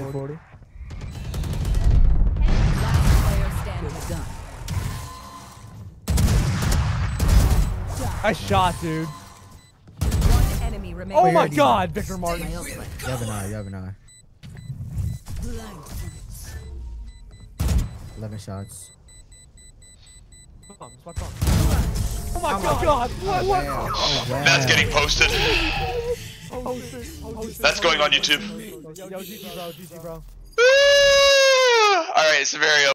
40. Last player standing. Done. I shot, dude. One enemy remaining. Oh my god, Victor Martin. You have an eye, you have an eye. 11 shots. Oh my god! What? Oh, wow. That's getting posted. Oh shit. That's going on YouTube. Yo, GG bro. Alright, Severio.